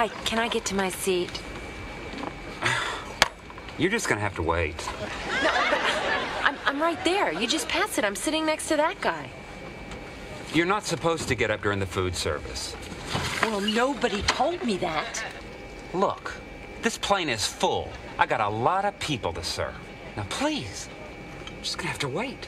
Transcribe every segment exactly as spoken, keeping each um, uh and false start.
Hi, can I get to my seat? You're just gonna have to wait. No, but I'm, I'm right there. You just pass it. I'm sitting next to that guy. You're not supposed to get up during the food service. Well, nobody told me that. Look, this plane is full. I got a lot of people to serve. Now, please, I'm just gonna have to wait.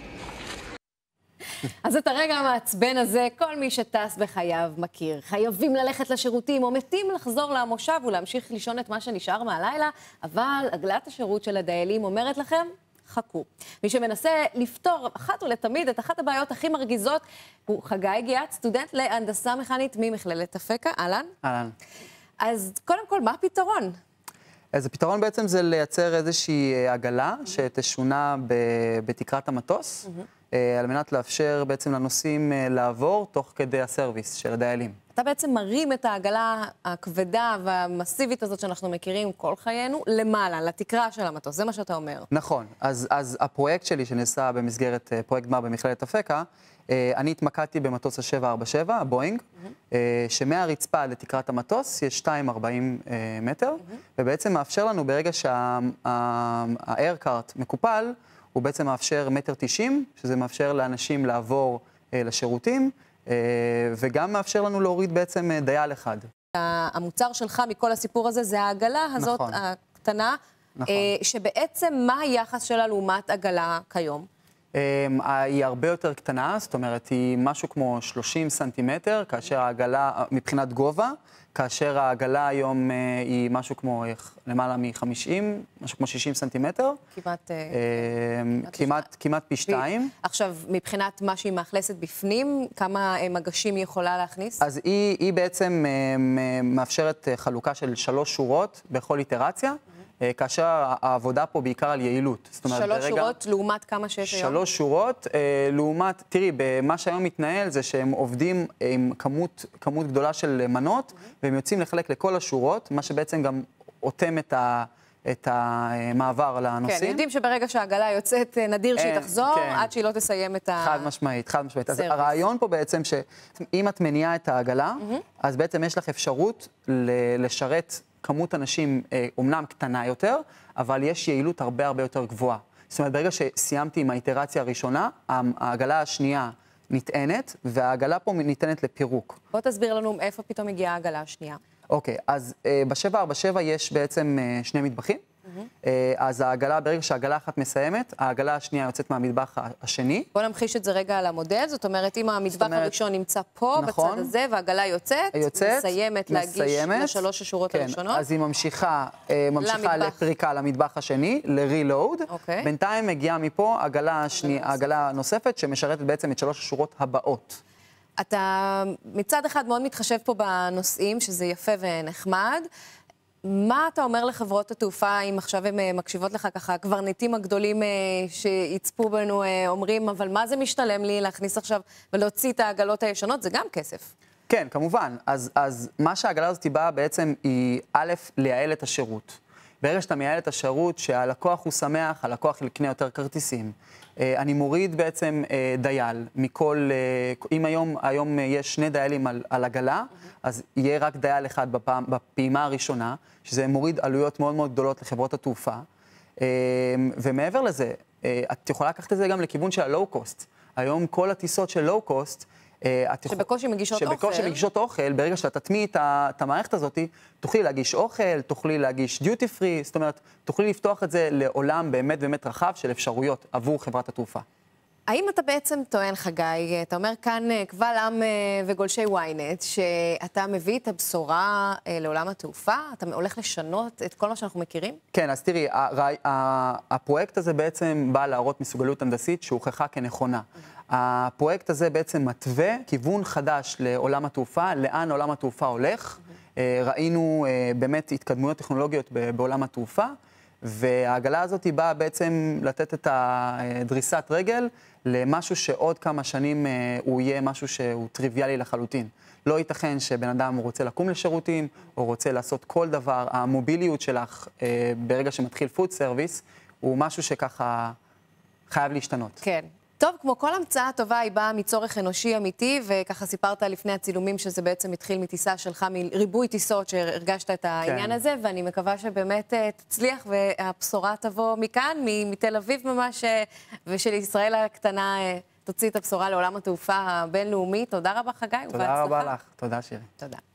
אז את הרגע המעצבן הזה, כל מי שטס בחייו מכיר. חייבים ללכת לשירותים, או מתים לחזור למושב ולהמשיך לישון את מה שנשאר מהלילה, אבל עגלת השירות של הדיילים אומרת לכם, חכו. מי שמנסה לפתור אחת ולתמיד את אחת הבעיות הכי מרגיזות, הוא חגי גיאת, סטודנט להנדסה מכנית ממכללת אפקה. אהלן? אהלן. אז קודם כל, מה הפתרון? אז הפתרון בעצם זה לייצר איזושהי עגלה שתשונה בתקרת המטוס, על מנת לאפשר בעצם לנוסעים לעבור תוך כדי הסרוויס של הדיילים. אתה בעצם מרים את העגלה הכבדה והמסיבית הזאת שאנחנו מכירים כל חיינו למעלה, לתקרה של המטוס, זה מה שאתה אומר. נכון, אז, אז הפרויקט שלי שנעשה במסגרת פרויקט גמר במכללת אפקה, אני התמקדתי במטוס ה-שבע ארבע שבע, הבואינג, mm-hmm. שמהרצפה לתקרת המטוס יש שתיים נקודה ארבעים מטר, mm-hmm. ובעצם מאפשר לנו ברגע שה-aircart מקופל, הוא בעצם מאפשר מטר תשעים, שזה מאפשר לאנשים לעבור לשירותים, וגם מאפשר לנו להוריד בעצם דייל אחד. המוצר שלך מכל הסיפור הזה זה העגלה הזאת נכון. הקטנה, נכון. שבעצם מה היחס שלה לעומת עגלה כיום? היא הרבה יותר קטנה, זאת אומרת, היא משהו כמו שלושים סנטימטר, כאשר העגלה, מבחינת גובה, כאשר העגלה היום היא משהו כמו למעלה מ-חמישים, משהו כמו שישים סנטימטר. כמעט... כמעט, כמעט פי שתיים. עכשיו, מבחינת מה שהיא מאכלסת בפנים, כמה מגשים היא יכולה להכניס? אז היא, היא בעצם מאפשרת חלוקה של שלוש שורות בכל איטרציה, כאשר העבודה פה בעיקר על יעילות. זאת אומרת, שלוש ברגע, שורות לעומת כמה שיש היום? שלוש שורות לעומת, תראי, מה שהיום מתנהל זה שהם עובדים עם כמות, כמות גדולה של מנות, mm-hmm. והם יוצאים לחלק לכל השורות, מה שבעצם גם אותם את ה... את המעבר לנוסעים. כן, יודעים שברגע שהעגלה יוצאת נדיר שהיא תחזור, כן. עד שהיא לא תסיים את ה... חד משמעית, חד משמעית. אז הרעיון פה בעצם שאם את מניעה את העגלה, mm-hmm. אז בעצם יש לך אפשרות לשרת כמות אנשים אומנם קטנה יותר, אבל יש יעילות הרבה הרבה יותר גבוהה. זאת אומרת, ברגע שסיימתי עם האיטרציה הראשונה, העגלה השנייה נטענת, והעגלה פה ניתנת לפירוק. בוא תסביר לנו איפה פתאום הגיעה העגלה השנייה. אוקיי, אז ב-שבע ארבע שבע יש בעצם שני מטבחים. Mm-hmm. אז העגלה, ברגע שהעגלה אחת מסיימת, העגלה השנייה יוצאת מהמטבח השני. בוא נמחיש את זה רגע על המודל, זאת אומרת, אם המטבח אומרת, הראשון נמצא פה, נכון, בצד הזה, והעגלה יוצאת, יוצאת מסיימת להגיש מסיימת, לשלוש השורות כן, הראשונות. אז היא ממשיכה, ממשיכה לפריקה למטבח השני, ל-reload. אוקיי. בינתיים מגיעה מפה עגלה, שני, עגלה נוספת שמשרתת בעצם את שלוש השורות הבאות. אתה מצד אחד מאוד מתחשב פה בנושאים, שזה יפה ונחמד. מה אתה אומר לחברות התעופה, אם עכשיו הן מקשיבות לך ככה, קברניטים הגדולים שיצפו בנו אומרים, אבל מה זה משתלם לי להכניס עכשיו ולהוציא את העגלות הישנות? זה גם כסף. כן, כמובן. אז, אז מה שהעגלה הזאת באה בעצם היא א', לייעל את השירות. ברגע שאתה מייעל את השירות, שהלקוח הוא שמח, הלקוח יקנה יותר כרטיסים. אני מוריד בעצם דייל מכל, אם היום, היום יש שני דיילים על, על עגלה, אז יהיה רק דייל אחד בפעם, בפעימה הראשונה, שזה מוריד עלויות מאוד מאוד גדולות לחברות התעופה. ומעבר לזה, את יכולה לקחת את זה גם לכיוון של הלואו-קוסט. היום כל הטיסות של לואו-קוסט, שבקושי מגישות אוכל. שבקושי מגישות אוכל, ברגע שאתה תטמיעי את המערכת הזאת, תוכלי להגיש אוכל, תוכלי להגיש דיוטי פרי, זאת אומרת, תוכלי לפתוח את זה לעולם באמת באמת רחב של אפשרויות עבור חברת התעופה. האם אתה בעצם טוען, חגי, אתה אומר כאן קבל עם וגולשי וויינט, שאתה מביא את הבשורה לעולם התעופה? אתה הולך לשנות את כל מה שאנחנו מכירים? כן, אז תראי, הפרויקט הזה בעצם בא להראות מסוגלות הנדסית שהוכחה כנכונה. הפרויקט הזה בעצם מתווה כיוון חדש לעולם התעופה, לאן עולם התעופה הולך. ראינו באמת התקדמויות טכנולוגיות בעולם התעופה, והעגלה הזאת היא באה בעצם לתת את הדריסת רגל למשהו שעוד כמה שנים הוא יהיה משהו שהוא טריוויאלי לחלוטין. לא ייתכן שבן אדם רוצה לקום לשירותים, או רוצה לעשות כל דבר. המוביליות שלך ברגע שמתחיל פוד סרוויס, הוא משהו שככה חייב להשתנות. כן. טוב, כמו כל המצאה טובה, היא באה מצורך אנושי אמיתי, וככה סיפרת לפני הצילומים שזה בעצם התחיל מטיסה שלך, מריבוי טיסות שהרגשת את העניין הזה, ואני מקווה שבאמת תצליח והבשורה תבוא מכאן, מתל אביב ממש, ושל ישראל הקטנה תוציא את הבשורה לעולם התעופה הבינלאומי. תודה רבה, חגי, ובהצלחה. תודה רבה לך. תודה, שירי. תודה.